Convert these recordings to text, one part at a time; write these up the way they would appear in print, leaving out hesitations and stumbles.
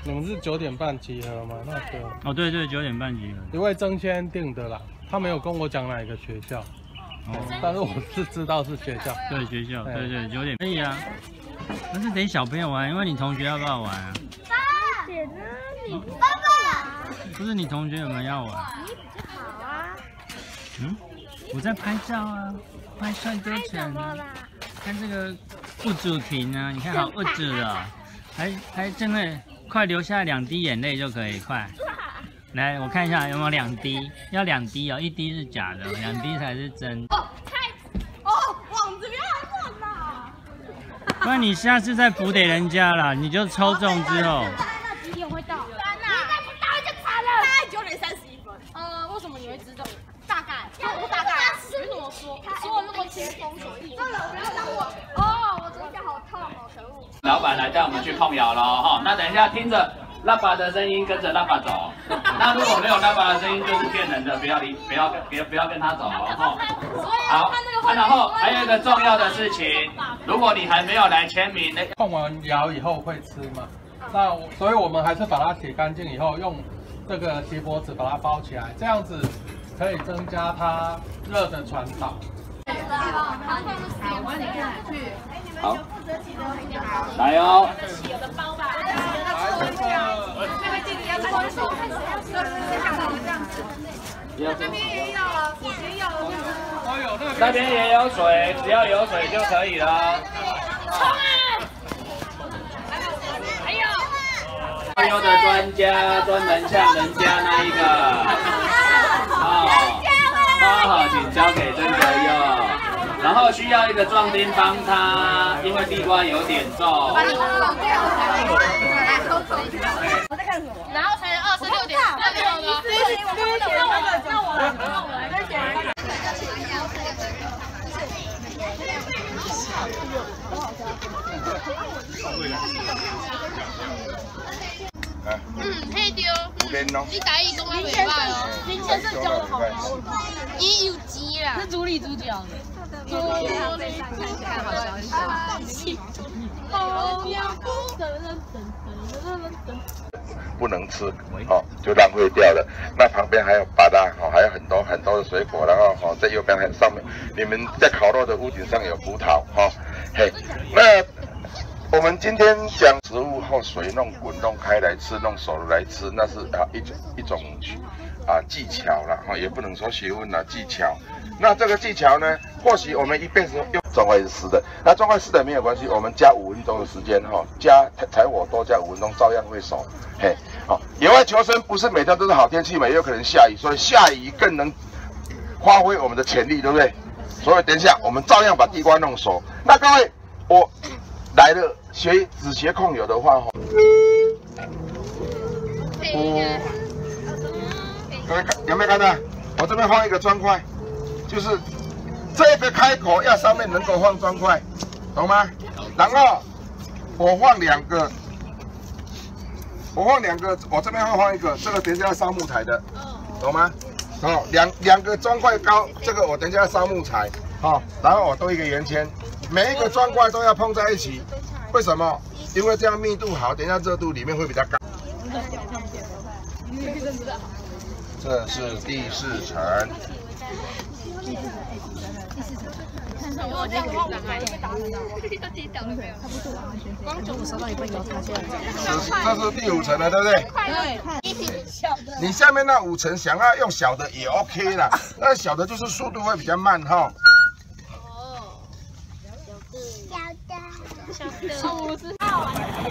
你们是9点半集合吗？那个哦，对对，9点半集合。 一位曾先定的啦，他没有跟我讲哪一个学校，但是我是知道是学校。 对，学校，对对，9点可以啊。但是等小朋友玩，因为你同学要不要玩啊？爸爸，不是你同学有没有要玩？ 好啊。 嗯，我在拍照啊，拍帅哥城。看这个不主题啊，你看好物质哦，还真的快流下2滴眼泪就可以，快。来，我看一下有没有2滴，要2滴哦，1滴是假的，2滴才是真。 网子不要乱啦！ 不然你下次再补给人家啦，你就抽中之后。 几点会到？3啊！你再不到就惨了。大概9点31分。为什么你会知道？大概，不大概。你怎么说？说那么轻松手艺。不要让我。我指甲好痛哦，可恶。 老板来带我们去控窑了哈，那等一下听着拉巴的声音，跟着拉巴走。那如果没有拉巴的声音，就是骗人的，不要跟他走哈。好，然后还有一个重要的事情，如果你还没有来签名， 控完窑以后会吃嘛？那所以我们还是把它洗干净以后，用这个锡箔纸把它包起来，这样子可以增加它热的传导。 好，来哦。 有的包吧。这边也有了，这边有了。 那边也有水，只要有水就可以了。 冲啊！还有。 油的专家专门像人家那一个，包好请交给真的用。然后需要一个壮丁帮他，因为地瓜有点重。 我在看什么？然后才26点6了。那我来，可以丢。你打一公会袂歹哦。林先生教的好高。伊有钱啦。是主理主角的。看好消息。 不能吃，就浪费掉了。那旁边还有芭乐，还有很多的水果，然后在右边还有上面，你们在烤肉的屋顶上有葡萄，嘿，那我们今天讲食物后水弄滚弄开来吃，弄熟了来吃，那是一种技巧啦，也不能说学问啦，技巧。那这个技巧呢，或许我们一辈子用状块是湿的，那状块湿的没有关系，我们加5分钟的时间加柴火多加5分钟，照样会熟。嘿，野外求生不是每天都是好天气嘛，也有可能下雨，所以下雨更能发挥我们的潜力，对不对？所以等一下我们照样把地瓜弄熟。那各位，我来了只学控油的话，各位有没有看到？我这边放一个砖块。就是这个开口要上面能够放砖块，懂吗？然后我放2个，我这边会放一个，这个等一下要烧木材的，懂吗？两个砖块高，这个我等一下要烧木材，然后我多一个圆圈，每一个砖块都要碰在一起，为什么？因为这样密度好，等一下热度里面会比较高。这是第4层。 我这样的话，我会被打分的。光9烧到一半油塌下来。 这是第5层了，对不对？对。你下面那5层想要用小的也 OK 啦，那小的就是速度会比较慢哈。 小的50号。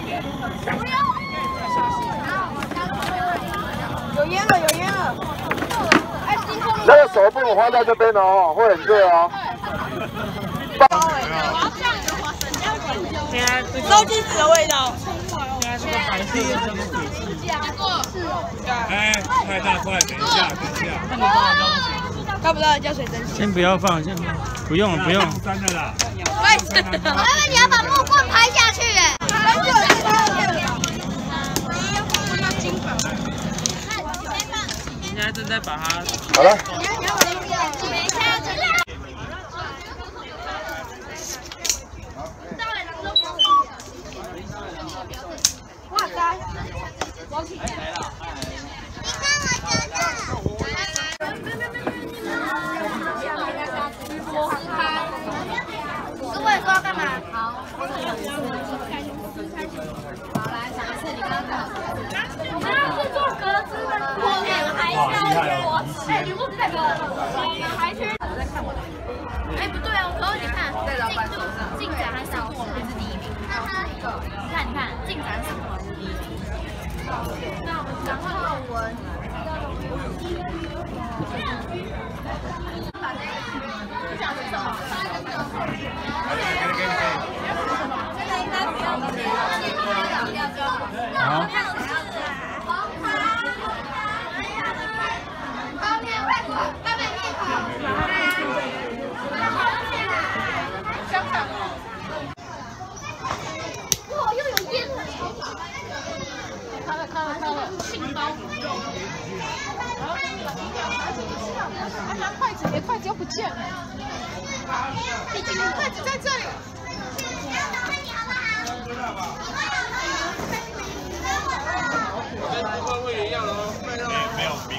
有烟了。 那个手不能放在这边哦，会很热哦。 烧鸡子的味道。 太大块，等一下。 要不要加水蒸气？ 先不要放，不用。 真的啦。 你要把木棍拍下去哎。 现在正在把它。 好了。 哇塞！ 是为了说要干嘛？好，来，想一次，你刚刚干嘛？我们要是做格子的，我们还要我，哎，你不是那个，你还去？我在看我的。哎，不对哦，可是你看，在老板手上，进展还是我们是第一名。你看，进展是我们是第一名。然后我。 筷子又不见了，筷子在这里。 跟会员一样喽，没有冰。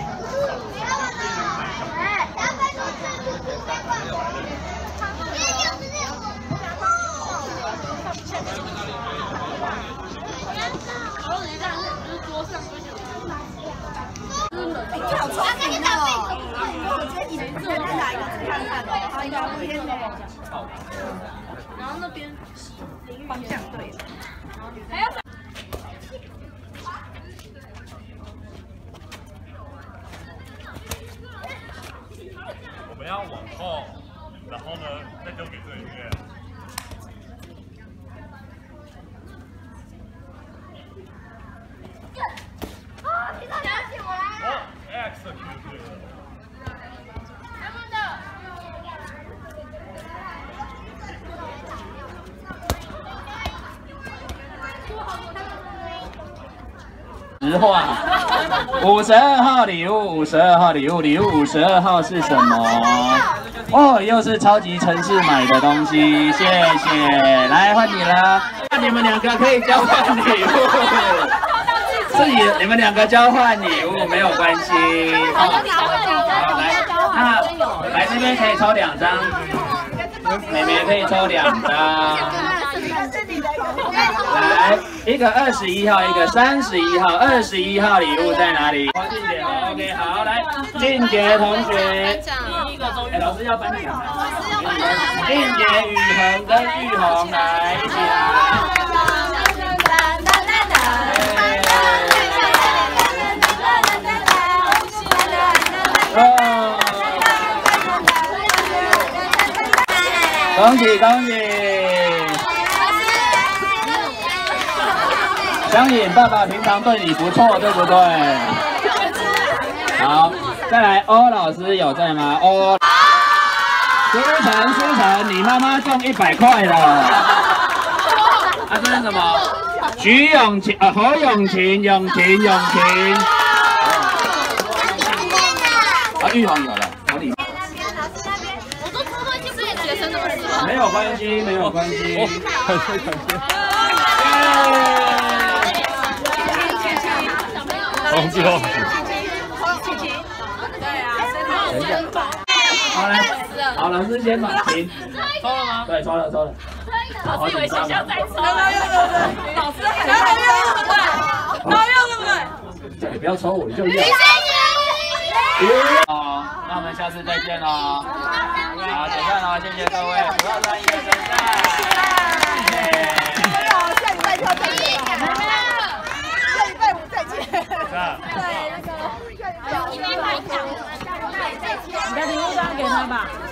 然后那边方向对，还要。 我们要往后，然后呢，再丢给队员。 哦，你到底要起我来啊 execute 对了。 实话，52号礼物，52号礼物，礼物52号是什么？哦，又是超级城市买的东西，谢谢。来换你了，那你们两个可以交换礼物，是你们两个交换礼物没有关系。好，来，那来这边可以抽2张，妹妹可以抽2张。来，一个21号，一个31号，21号礼物在哪里？静姐 ，OK， 好，来，静杰同学，哎，老师要颁奖，静杰、雨恒跟玉红来一起来。恭喜恭喜！相信爸爸平常对你不错，对不对？好，再来欧老师有在吗？欧，舒晨，你妈妈中100块了。啊，这是什么？徐永晴，侯永晴，永晴。啊，玉红有了，好礼。 我都偷偷进自己学生的位置了。 没有关系，没有关系。 感谢。红字哦。 好来，好，老师先把琴抽了吗？对，抽了。 老师以为学校在抽。 老师还要对不对？ 你不要抽我就要。好，那我们下次再见喽。好，解散了，谢谢各位，不要专一的身上。谢谢。 下礼拜挑战见。下礼拜5再见。对，那个下礼拜5。 你的礼物都要给他吧。